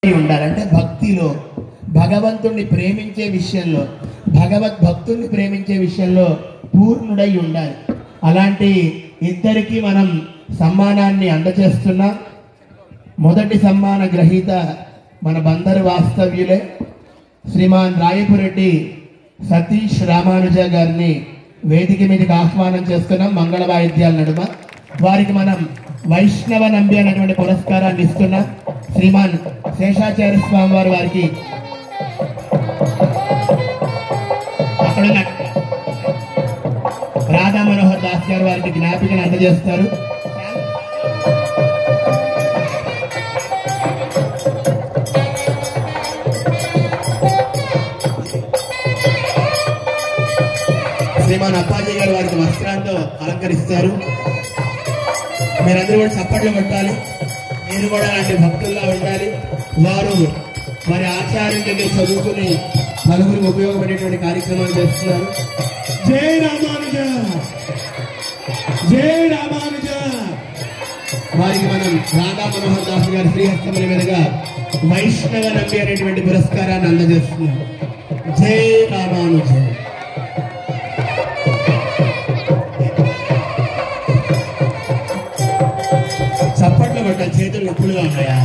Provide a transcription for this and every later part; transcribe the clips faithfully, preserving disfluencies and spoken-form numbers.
ఉండాలంటే భక్తిలో, భగవంతుణ్ణి ప్రేమించే విషయంలో, భగవద్ భక్తుల్ని ప్రేమించే విషయంలో పూర్ణుడై ఉండాలి. అలాంటి ఇద్దరికి మనం సమ్మానాన్ని అందజేస్తున్నాం. మొదటి సమ్మాన గ్రహీత మన బందరు వాస్తవ్యులే శ్రీమాన్ రాయపురెడ్డి సతీష్ రామానుజ గారిని వేదిక మీదకి ఆహ్వానం చేస్తున్నాం. మంగళ వాయిద్యాల నడుమ వారికి మనం వైష్ణవ నంబి అనేటువంటి పురస్కారాన్ని ఇస్తున్నాం. శ్రీమాన్ శేషాచార్య స్వామి వారు వారికి అక్కడ రాధా మనోహర్ దాస్ గారు వారికి జ్ఞాపికను అందజేస్తారు. శ్రీమాన్ అప్పాజీ గారు వారికి వస్త్రాలతో అలంకరిస్తారు. మీరందరూ కూడా చప్పట్లు కొట్టాలి. మీరు కూడా అలాంటి భక్తుల్లో ఉండాలి. వారు వారి ఆచార్యం దగ్గర చదువుకుని నలుగురికి ఉపయోగపడేటువంటి కార్యక్రమాలు చేస్తున్నారు. జై రామానుజ, జై రామానుజ. వారికి మనం రాధా మనోహర్ దాస్ గారి శ్రీహస్తముల మీదుగా వైష్ణవ నంబి అనేటువంటి పురస్కారాన్ని అందజేస్తున్నాం. జై రామానుజ. చప్పట్లు కొట్టాలి, చేతులు నొప్పులుగా ఉన్నాయా?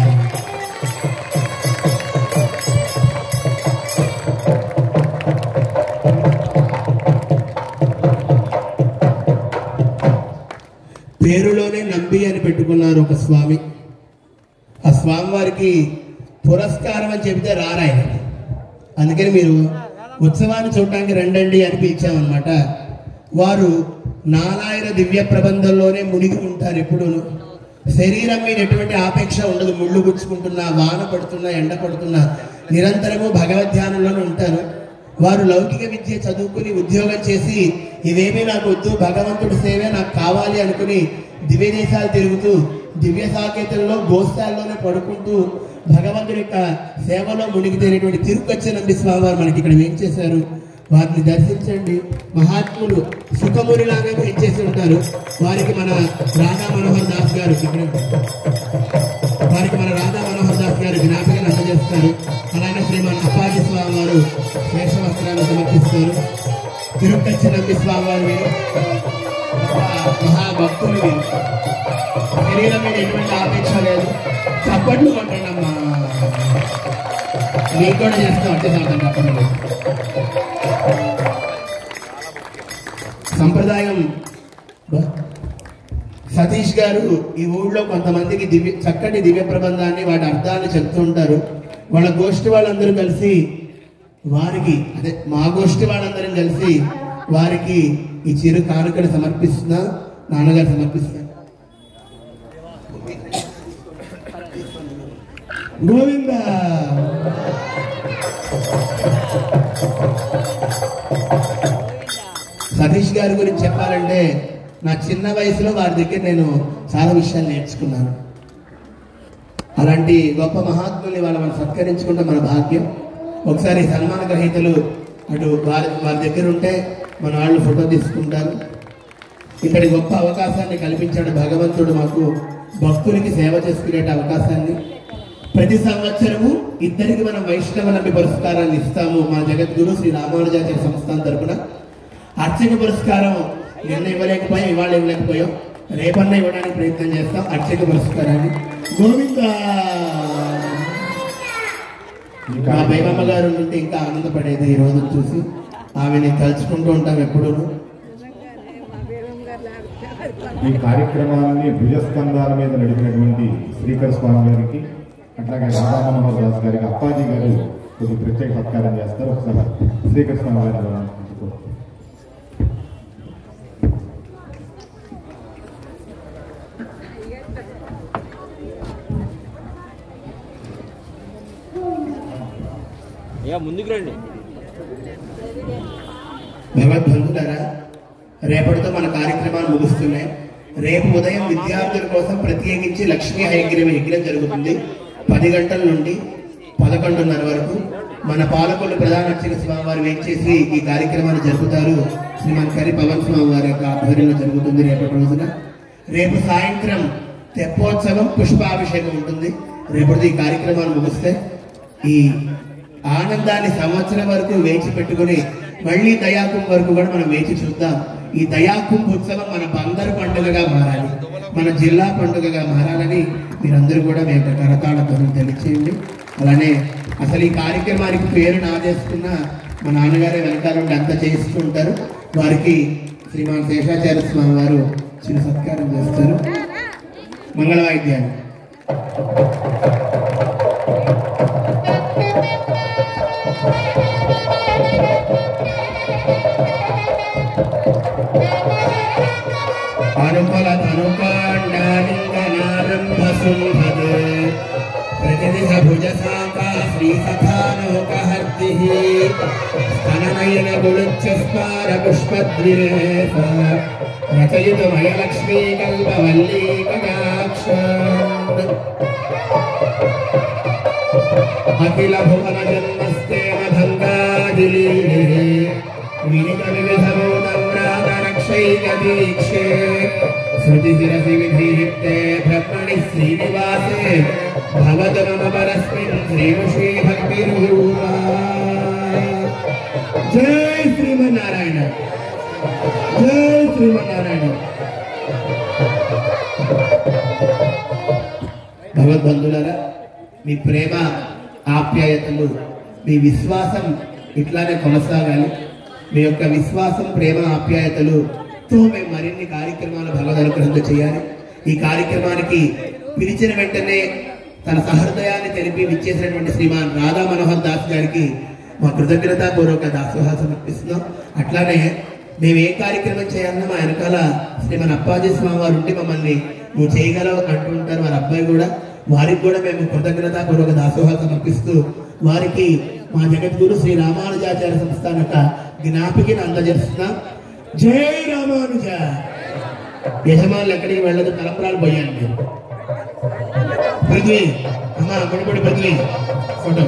పేరులోనే నంబి అని పెట్టుకున్నారు ఒక స్వామి. ఆ స్వామి వారికి పురస్కారం అని చెబితే రారాయన. అందుకని మీరు ఉత్సవాన్ని చూడటానికి రండండి అని పిలిచామన్నమాట. వారు నారాయణ దివ్య ప్రబంధంలోనే మునిగి ఉంటారు. ఎప్పుడూను శరీరం మీద ఎటువంటి ఆపేక్ష ఉండదు. ముళ్ళు గుచ్చుకుంటున్నా, వాన పడుతున్నా, ఎండ పడుతున్నా నిరంతరము భగవద్ధ్యానంలోనే ఉంటారు. వారు లౌకిక విద్య చదువుకుని ఉద్యోగం చేసి ఇవేమీ నాకు వద్దు, భగవంతుడి సేవే నాకు కావాలి అనుకుని దివ్య దేశాలు తిరుగుతూ దివ్య సాకేతంలో గోస్థాల్లోనే పడుకుంటూ భగవంతుడి యొక్క సేవలో మునిగి తేలినటువంటి తిరుపతి నంబి స్వామి వారు మనకి ఇక్కడ ఏం చేశారు. వారిని దర్శించండి. మహాత్ములు సుఖమునిలాగా ఏం చేసి ఉంటారు. వారికి మన రాధా మనోహర్ దాస్ గారు వారికి మన రాధా మనోహర్ దాస్ గారు జ్ఞాపకాన్ని అందజేస్తారు. అలాగే శ్రీమాన్ అప్పాజీ స్వామి వారు శేష వస్త్రాన్ని సమర్పిస్తారు. తిరుపతి నంబి స్వామి వారు వీరు మహాభక్తులు. వీరు శరీరం మీద ఎటువంటి ఆపేక్ష లేదు. చప్పట్లు కొట్టండి అమ్మా. మీకు కూడా చేస్తాం అంటే చప్పట్లు. సంప్రదాయం. సతీష్ గారు ఈ ఊళ్ళో కొంతమందికి దివ్య చక్కటి దివ్య ప్రబంధాన్ని వాటి అర్థాన్ని చెప్తూ ఉంటారు. వాళ్ళ గోష్ఠి వాళ్ళందరూ కలిసి వారికి అదే మా గోష్ఠి వాళ్ళందరం కలిసి వారికి ఈ చిరు కానుకలు సమర్పిస్తున్నా. నాన్నగారు సమర్పిస్తున్నారు. గోవింద. సతీష్ గారి గురించి చెప్పాలంటే నా చిన్న వయసులో వారి దగ్గర నేను చాలా విషయాలు నేర్చుకున్నాను. అలాంటి గొప్ప మహాత్ముల్ని వాళ్ళ మనం సత్కరించుకుంటే మన భాగ్యం. ఒకసారి సన్మాన గ్రహీతలు అటు వారి వారి దగ్గర ఉంటే మన వాళ్ళు ఫోటో తీసుకుంటారు. ఇక్కడి గొప్ప అవకాశాన్ని కల్పించాడు భగవంతుడు మాకు, భక్తులకి సేవ చేసుకునే అవకాశాన్ని. ప్రతి సంవత్సరము ఇద్దరికి మనం వైష్ణవ నంబి పురస్కారాన్ని ఇస్తాము. మా జగద్గురు శ్రీ రామానుజాచార్య సంస్థాన తరపున అర్చక పురస్కారం నిన్న ఇవ్వలేకపోయాం, ఇవాళ ఇవ్వలేకపోయాం. రేపన్నా ఇవ్వడానికి ప్రయత్నం చేస్తాం అర్చక పురస్కారాన్ని. గోవింద. మా బైమమ్మ గారు ఉంటే ఇంకా ఆనందపడేది ఈ రోజు చూసి. ఆమెని తలుచుకుంటూ ఉంటాం ఎప్పుడూ. ఈ కార్యక్రమాన్ని భుజస్కంధాల మీద నడిపినటువంటి శ్రీకర్ స్వామి గారికి, అట్లాగే రాధా మనోహర్ దాస్ గారికి అప్పాజీ గారు కొద్ది ప్రత్యేక సత్కారం చేస్తారు. ఒకసారి శ్రీకర్ స్వామి గారు ముందుకు రండి. భగవద్బంధులారా, రేపటితో మన కార్యక్రమాలు ముగుస్తున్నాయి. రేపు ఉదయం విద్యార్థుల కోసం ప్రత్యేకించి లక్ష్మీ హయగ్రీవ యజ్ఞం జరుగుతుంది. పది గంటల నుండి పదకొండున్నర వరకు మన పాలకొల్లు ప్రధాన అర్చక స్వామి వారు వేయించేసి ఈ కార్యక్రమాన్ని జరుపుతారు. శ్రీమాన్ కరి పవన్ స్వామి వారి యొక్క ఆధ్వర్యంలో జరుగుతుంది రేపటి రోజున. రేపు సాయంత్రం తెప్పోత్సవం పుష్పాభిషేకం ఉంటుంది. రేపటిది ఈ కార్యక్రమాలు ముగిస్తే ఈ ఆనందాన్ని సంవత్సరం వరకు వేచి పెట్టుకుని మళ్ళీ దయాకుంభ వరకు కూడా మనం వేచి చూద్దాం. ఈ దయాకుంభ ఉత్సవం మన బందరు పండుగగా మారాలి, మన జిల్లా పండుగగా మారాలని మీరందరూ కూడా మీ యొక్క కరతాళతో తెలియచేయండి. అలానే అసలు ఈ కార్యక్రమానికి పేరు నాదేసుకున్న మా నాన్నగారే వెనకాల నుండి అంతా చేస్తూ ఉంటారు. వారికి శ్రీమాన్ శేషాచార్య స్వామి వారు చిన్న సత్కారం చేస్తారు. మంగళ వాయిద్యాలు. అనుకూల ధనుకాండాలింగనారంభ సుంభద్ ప్రతిదిశ భుజ శాఖా శ్రీ సఖానోకహర్తి స్తననయన గుళుచ్చస్మార పుష్పద్విరేఫ రచయితు మయలక్ష్మీ కల్పవల్లీ కటాక్ష అఖిల భువన జన్మస్తేన భంగాదిలీ వినిత వివిధమోదవ్రాత రక్షైక దీక్షే శృతి శిరసి విధీయుక్తే బ్రహ్మణి శ్రీనివాసే భవతు మమ పరస్మిన్ శ్రీముషీ భక్తిరూపా. జై శ్రీమన్నారాయణ, జై శ్రీమన్నారాయణ. భగవద్బంధులారా, మీ ప్రేమ ఆప్యాయతలు, మీ విశ్వాసం ఇట్లానే కొనసాగాలి. మీ యొక్క విశ్వాసం, ప్రేమ, ఆప్యాయతలుతో మేము మరిన్ని కార్యక్రమాలు భగవద్ అనుగ్రహంతో చేయాలి. ఈ కార్యక్రమానికి పిలిచిన వెంటనే తన సహృదయాన్ని తెలిపి విచ్చేసినటువంటి శ్రీమాన్ రాధా మనోహర్ దాస్ గారికి మా కృతజ్ఞతాపూర్వక దాసోహా సమర్పిస్తున్నాం. అట్లానే మేము ఏ కార్యక్రమం చేయాలన్నా మా వెనకాల శ్రీమాన్ అప్పాజీ స్వామి వారు ఉండి మమ్మల్ని నువ్వు చేయగలవు అంటూ ఉంటారు. వారి అబ్బాయి కూడా, వారికి కూడా మేము కృతజ్ఞతాపూర్వక దాసోహా సమర్పిస్తూ వారికి మా జగద్గురు శ్రీ రామానుజాచార్య సంస్థానక జ్ఞాపికని అందజేస్తున్నాం. జై రామానుజ. యజమానులు ఎక్కడికి వెళ్ళదు, తలంపురాలు పోయాను మీరు. పృథ్వీ అమ్మా, ముడిపడి పృథ్వీ ఫోటో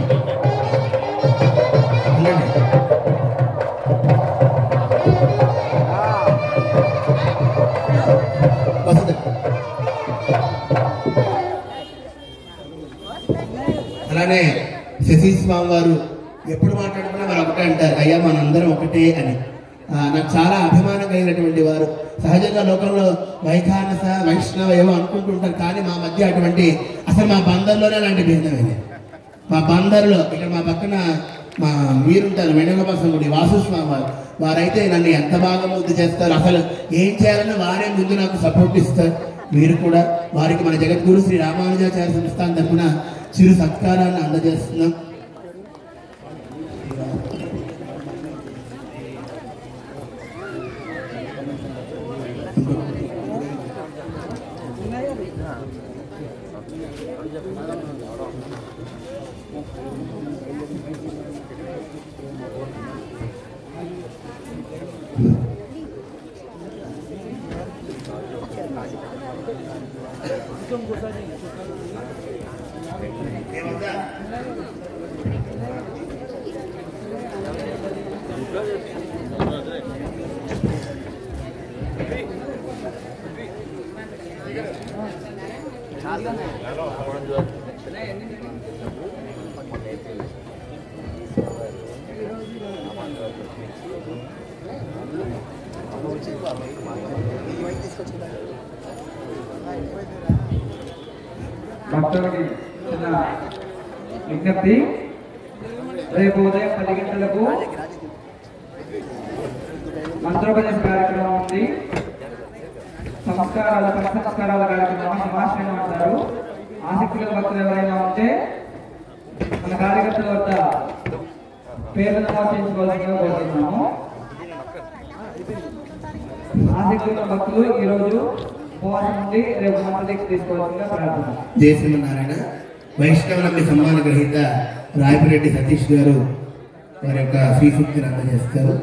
అలానే శశి స్వామి వారు ఎప్పుడు మాట్లాడుకున్నా వారు ఒకటే అంటారు, అయ్యా మనందరం ఒకటే అని. నాకు చాలా అభిమానం కలిగినటువంటి వారు. సహజంగా లోకంలో వైఖానస వైష్ణవ ఏవో అనుకుంటుంటారు, కానీ మా మధ్య అటువంటి అసలు మా బందర్లోనే అలాంటి భేదమే. మా బందర్లో ఇక్కడ మా పక్కన మా మీరుంటారు వెంకటేశ్వర గుడి వాసు స్వామి వారు, వారైతే నన్ను ఎంత బాగా ముద్దు చేస్తారు. అసలు ఏం చేయాలన్నా వారే ముందు నాకు సపోర్ట్ ఇస్తారు. మీరు కూడా వారికి మన జగద్గురు శ్రీ రామానుజాచార్య సంస్థానం తరఫున చిరు సత్కారాన్ని అందజేస్తున్నాం. భక్తులకి చిన్న విజ్ఞప్తి, రేపు ఉదయం పది గంటలకు మంత్రోపదేశ కార్యక్రమం ఉంది. సంస్కారాల సంస్కారాల కార్యక్రమం హిమాశ్రయం అంటారు. ఆసక్తిగల భక్తులు ఎవరైనా ఉంటే మన కార్యకర్తల వద్ద పేర్లు నమోదించుకోవాల్సిందిగా కోరుతున్నాము. ఆసక్తిగల భక్తులు ఈరోజు ఉపవాసం ఉండి రేపు మంత్రదీక్ష తీసుకోవాల్సిందిగా ప్రార్థన. జయ శ్రీమన్నారాయణ. వైష్ణవులమ్మి సమ్మాన గ్రహీత రాయపురెడ్డి సతీష్ గారు వారి యొక్క శ్రీసూక్తిని అందజేస్తారు.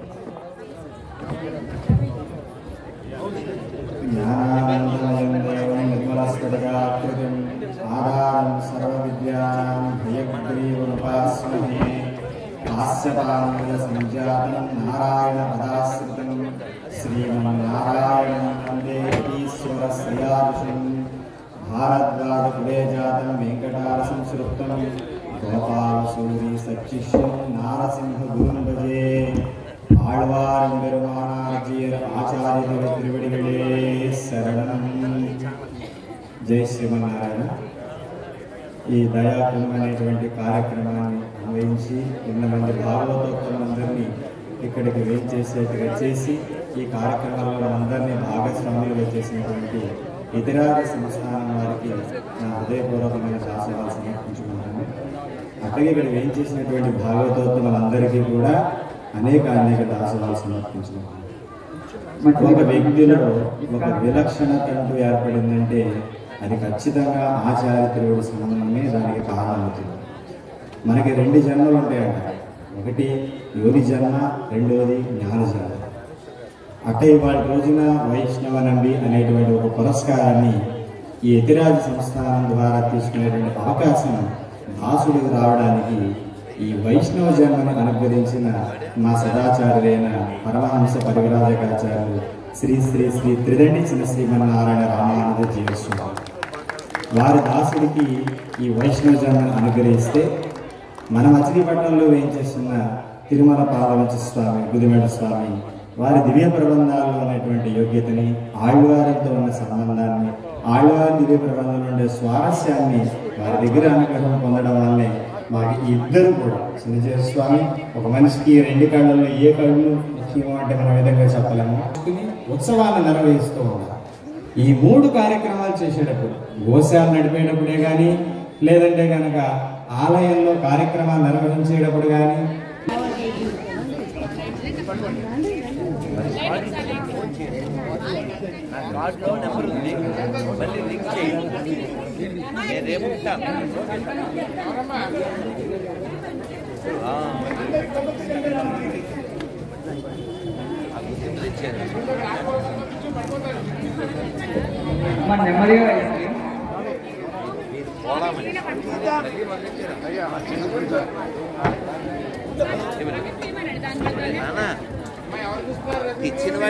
ఆధారం సర్వ విద్యాం హయగ్రీవముపాస్మహే హాస్యపాంగ సంజాతం నారాయణ పదాశ్రితం శ్రీమన్నారాయణం వందే ఈశ్వర శ్రేయాభిషం భారద్వాజ కులే జాతం వెంకటార సంస్కృతం గోపాలసూరి సచ్చిష్యం నారసింహ గురుం భజే ఆళ్వారం పెరుమానార్జీయర్ ఆచార్యుల తిరువడిగళే శరణం. జై శ్రీమన్నారాయణ. ఈ దయాకుంభం అనేటువంటి కార్యక్రమాన్ని అన్వయించి ఎన్నమంది భాగవతోత్తములందరినీ ఇక్కడికి వేయించేసేట్టుగా చేసి ఈ కార్యక్రమంలో అందరినీ భాగస్వాములుగా చేసినటువంటి ఇతరాల సంస్థానం వారికి నా హృదయపూర్వకమైన దాసోహాలు సమర్పించుకుంటాను. అట్లాగే ఇక్కడ వేయించేసినటువంటి భాగవతోత్తములందరికీ కూడా అనేక అనేక దాసోహాలు సమర్పించుకుంటాను. ఒక వ్యక్తిలో ఒక విలక్షణత అంటూ ఏర్పడిందంటే అది ఖచ్చితంగా ఆచార్యుడి సంబంధమే దానికి కారణమవుతుంది. మనకి రెండు జన్మలు ఉంటాయంట. ఒకటి యోగి జన్మ, రెండవది జ్ఞాన జన్మ. అట్టే ఇవాళ రోజున వైష్ణవ నంబి అనేటువంటి ఒక పురస్కారాన్ని ఈ యతిరాజ సంస్థానం ద్వారా తీసుకునేటువంటి అవకాశం దాసుడికి రావడానికి ఈ వైష్ణవ జన్మని అనుగ్రహించిన మా సదాచార్యులైన పరమహంస పరివిరాజకాచార్యులు శ్రీ శ్రీ శ్రీ త్రిదండి చిన్న శ్రీమన్నారాయణ రామానంద జీవస్వామి వారి దాసుడికి ఈ వైష్ణవ జన్మని అనుగ్రహిస్తే మన మచిలీపట్నంలో వేయించేస్తున్న తిరుమల పాదవంచ స్వామి గుదిమేడ స్వామి వారి దివ్య ప్రబంధాల్లో ఉన్నటువంటి యోగ్యతని, ఆళ్వారంతో ఉన్న సంబంధాన్ని, ఆళ్వారి దివ్య ప్రబంధంలో ఉండే స్వారస్యాన్ని వారి దగ్గర అనుగ్రహం పొందడం వల్లే మాకు ఇద్దరు కూడా చిన్నజీవ స్వామి ఒక మనిషికి రెండు కళ్ళల్లో ఏ కళ్ళు ముఖ్యమో అంటే మన విధంగా చెప్పలేము ఉత్సవాలను నిర్వహిస్తూ ఉన్నారు. ఈ మూడు కార్యక్రమాలు చేసేటప్పుడు గోశాల నడిపేటప్పుడే కానీ, లేదంటే కనుక ఆలయంలో కార్యక్రమాలు నిర్వహించేటప్పుడు కానీ మన నెమ్మదిగా ఇచ్చిన